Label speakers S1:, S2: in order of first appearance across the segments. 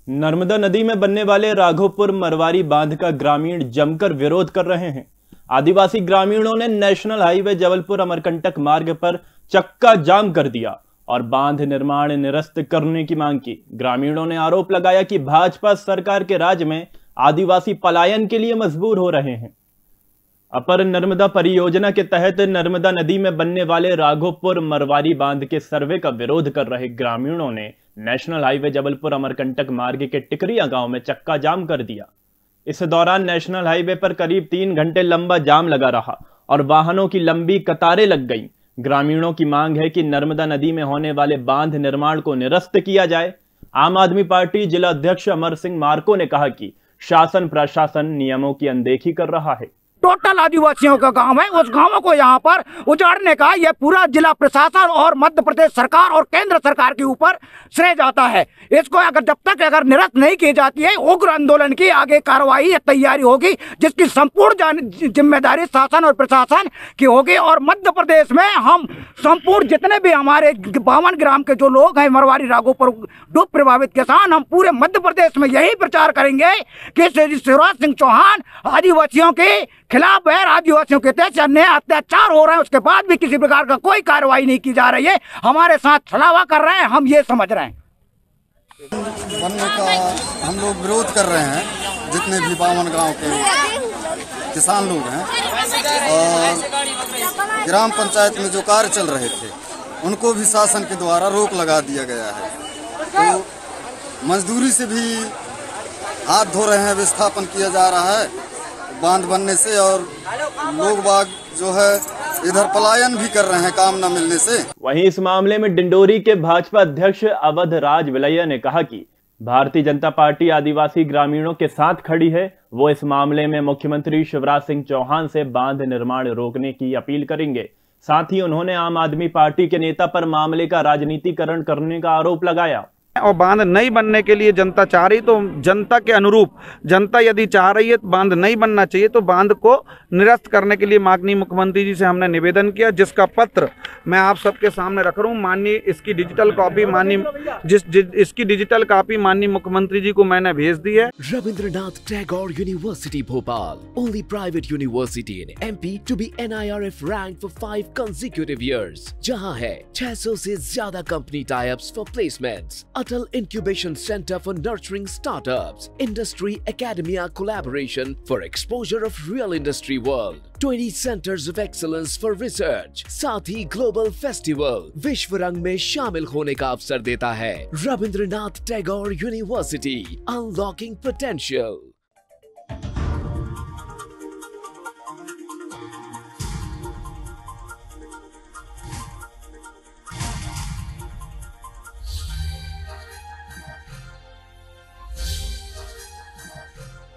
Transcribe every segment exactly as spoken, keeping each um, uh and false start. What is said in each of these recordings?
S1: नर्मदा नदी में बनने वाले राघोपुर मरवारी बांध का ग्रामीण जमकर विरोध कर रहे हैं। आदिवासी ग्रामीणों ने नेशनल हाईवे जबलपुर अमरकंटक मार्ग पर चक्का जाम कर दिया और बांध निर्माण निरस्त करने की मांग की। ग्रामीणों ने आरोप लगाया कि भाजपा सरकार के राज में आदिवासी पलायन के लिए मजबूर हो रहे हैं। अपर नर्मदा परियोजना के तहत नर्मदा नदी में बनने वाले राघोपुर मरवारी बांध के सर्वे का विरोध कर रहे ग्रामीणों ने नेशनल हाईवे जबलपुर अमरकंटक मार्ग के टिकरिया गांव में चक्का जाम कर दिया। इस दौरान नेशनल हाईवे पर करीब तीन घंटे लंबा जाम लगा रहा और वाहनों की लंबी कतारें लग गईं। ग्रामीणों की मांग है कि नर्मदा नदी में होने वाले बांध निर्माण को निरस्त किया जाए। आम आदमी पार्टी जिला अध्यक्ष अमर सिंह मार्को ने कहा कि शासन प्रशासन नियमों की अनदेखी कर रहा है।
S2: टोटल आदिवासियों का गांव है, उस गांवों को यहाँ पर उजाड़ने का यह पूरा जिला प्रशासन और मध्य प्रदेश सरकार और केंद्र सरकार के ऊपर श्रेय जाता है। इसको अगर जब तक अगर निरस्त नहीं की जाती है, उग्र आंदोलन की आगे कार्रवाई या तैयारी होगी, जिसकी संपूर्ण जिम्मेदारी शासन और प्रशासन की होगी। और मध्य प्रदेश में हम संपूर्ण जितने भी हमारे बावन ग्राम के जो लोग हैं मरवारी राघोपुर डूब प्रभावित किसान, हम पूरे मध्य प्रदेश में यही प्रचार करेंगे कि शिवराज सिंह चौहान आदिवासियों के खिलाफ है। आदिवासियों के तहत अन्य अत्याचार हो रहे हैं, उसके बाद भी किसी प्रकार का कोई कार्रवाई नहीं की जा रही है। हमारे साथ छलावा कर रहे हैं, हम ये समझ रहे हैं।
S3: बनने का हम लोग विरोध कर रहे हैं। जितने भी बावन गांव के किसान लोग हैं और ग्राम पंचायत में जो कार्य चल रहे थे, उनको भी शासन के द्वारा रोक लगा दिया गया है। तो मजदूरी से भी हाथ धो रहे हैं, विस्थापन किया जा रहा है बांध बनने से, और लोग बाग जो है इधर पलायन भी कर रहे हैं काम न मिलने से।
S1: वहीं इस मामले में डिंडोरी के भाजपा अध्यक्ष अवध राज विलैया ने कहा कि भारतीय जनता पार्टी आदिवासी ग्रामीणों के साथ खड़ी है। वो इस मामले में मुख्यमंत्री शिवराज सिंह चौहान से बांध निर्माण रोकने की अपील करेंगे। साथ ही उन्होंने आम आदमी पार्टी के नेता पर मामले का राजनीतिकरण करने का आरोप लगाया।
S4: और बांध नहीं बनने के लिए जनता चाह रही, तो जनता के अनुरूप जनता यदि चाह रही है तो बांध नहीं बनना चाहिए, तो बांध को निरस्त करने के लिए माननीय मुख्यमंत्री जी से हमने निवेदन किया, जिसका पत्र मैं आप सबके सामने रख रहा हूँ। माननीय इसकी डिजिटल कॉपी माननीय जिस, जिस इसकी डिजिटल कॉपी माननीय मुख्यमंत्री जी को मैंने भेज दी है।
S5: Rabindranath Tagore university Bhopal, only private university in MP to be N I R F rank for five consecutive years, जहाँ है छह सौ से ज्यादा company tie ups for placements, Atal Incubation Center for nurturing startups, Industry Academia collaboration for exposure of real industry world, twenty centers of excellence for research, साथ ही global festival विश्व रंग में शामिल होने का अवसर देता है। Rabindranath Tagore university, unlocking potential.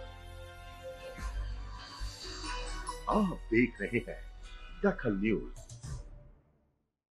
S6: आप देख रहे हैं दखल न्यूज।